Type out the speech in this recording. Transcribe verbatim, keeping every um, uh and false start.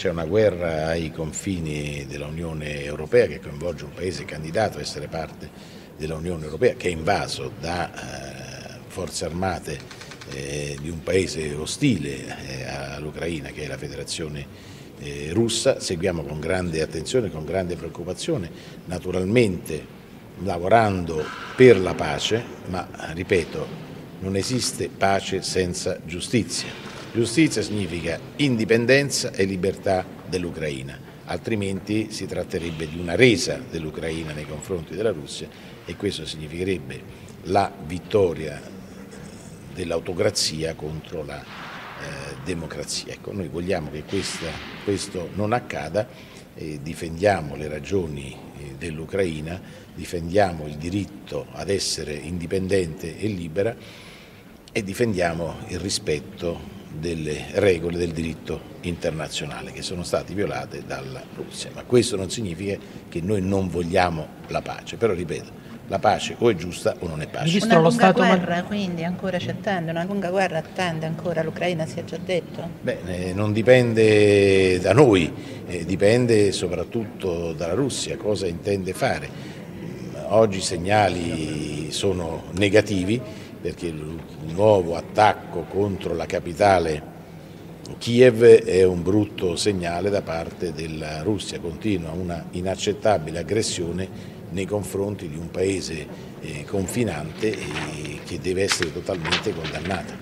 c'è una guerra ai confini dell'Unione Europea che coinvolge un paese candidato a essere parte dell'Unione Europea, che è invaso da eh, forze armate eh, di un paese ostile eh, all'Ucraina, che è la Federazione eh, Russa. Seguiamo con grande attenzione, con grande preoccupazione, naturalmente lavorando per la pace, ma ripeto, non esiste pace senza giustizia. Giustizia significa indipendenza e libertà dell'Ucraina, altrimenti si tratterebbe di una resa dell'Ucraina nei confronti della Russia e questo significherebbe la vittoria dell'autocrazia contro la eh, democrazia. Ecco, noi vogliamo che questa, questo non accada, eh, difendiamo le ragioni eh, dell'Ucraina, difendiamo il diritto ad essere indipendente e libera e difendiamo il rispetto delle regole del diritto internazionale che sono state violate dalla Russia. Ma questo non significa che noi non vogliamo la pace, però ripeto, la pace o è giusta o non è pace. Ministro, una lunga guerra quindi ancora ci attende, una lunga guerra attende ancora l'Ucraina, si è già detto? Beh, eh, non dipende da noi, eh, dipende soprattutto dalla Russia, cosa intende fare. Oggi i segnali sono negativi, perché il nuovo attacco contro la capitale Kiev è un brutto segnale da parte della Russia, continua una inaccettabile aggressione nei confronti di un paese eh, confinante e che deve essere totalmente condannata.